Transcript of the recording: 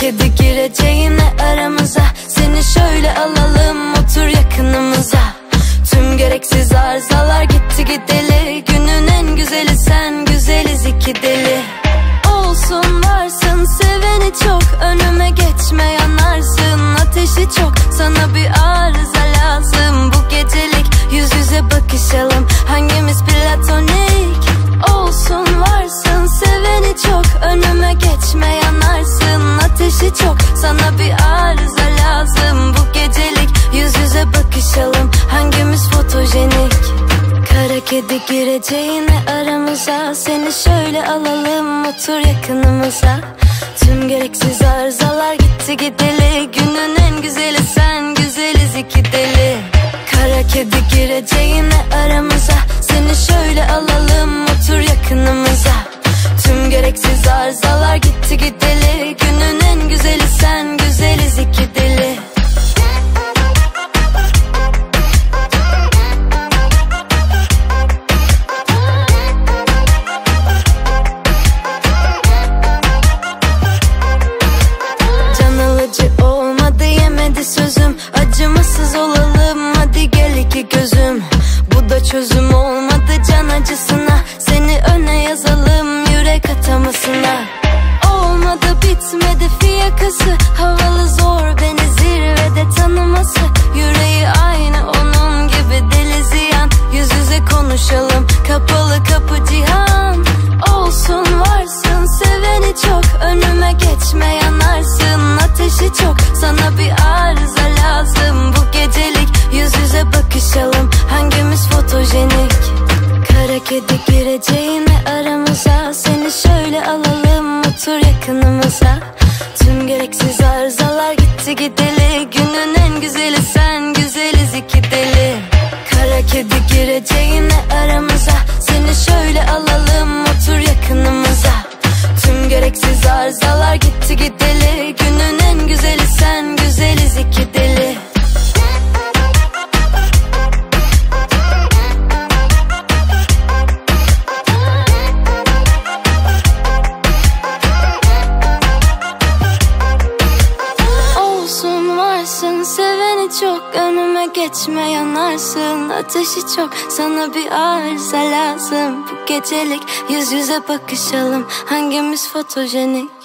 kedi gireceğine aramıza, seni şöyle alalım otur yakınımıza. Tüm gereksiz arızalar gitti gideli, günün en güzeli sen, güzeliz iki deli. Olsun varsın seveni çok, önüme geçme yanarsın, ateşi çok, sana bir arıza lazım. Bu gecelik yüz yüze bakışalım, hangimiz platonik? Olsun varsın seveni çok, önüme geçme yanarsın, ateşi çok, sana bir arıza lazım. Bu gecelik yüz yüze bakışalım, hangimiz fotojenik? Kara kedi gireceğine aramıza, seni şöyle alalım otur yakınımıza. Tüm gereksiz arızalar gitti gideli, günün en güzeli sen, güzeliz iki deli. Kara kedi gireceğine aramıza, seni şöyle alalım otur yakınımıza. Tüm gereksiz arızalar gitti gideli, günün en güzeli sen, güzeliz iki deli. Can alıcı olmadı yemedi sözüm, acımasız olalım hadi gel iki gözüm. Bu da çözüm olmadı can acısına, seni öne yazalım yürek atamasına. Olmadı bitmedi fiyakası, havalı zor beni zirvede tanıması. Yüreği aynı onun gibi deli ziyan, yüz yüze konuşalım kapalı kapı cihan. Olsun varsın seveni çok, önüme geçme yanarsın, ateşi çok, sana bir arıza lazım. Bu gecelik yüz yüze bakışalım, hangimiz fotojenik? Kara kedi gireceğine aramıza, seni şöyle alalım otur yakınımıza. Tüm gereksiz arızalar gitti gideli, günün en güzeli sen, güzeliz iki deli. Kara kedi gireceğine aramıza, seni şöyle alalım otur yakınımıza. Tüm gereksiz arızalar gitti gideli, günün en güzeli sen, güzeliz iki deli. Olsun varsın seveni çok, önüme geçme yanarsın, ateşi çok, sana bir arıza lazım. Bu gecelik yüz yüze bakışalım, hangimiz fotojenik?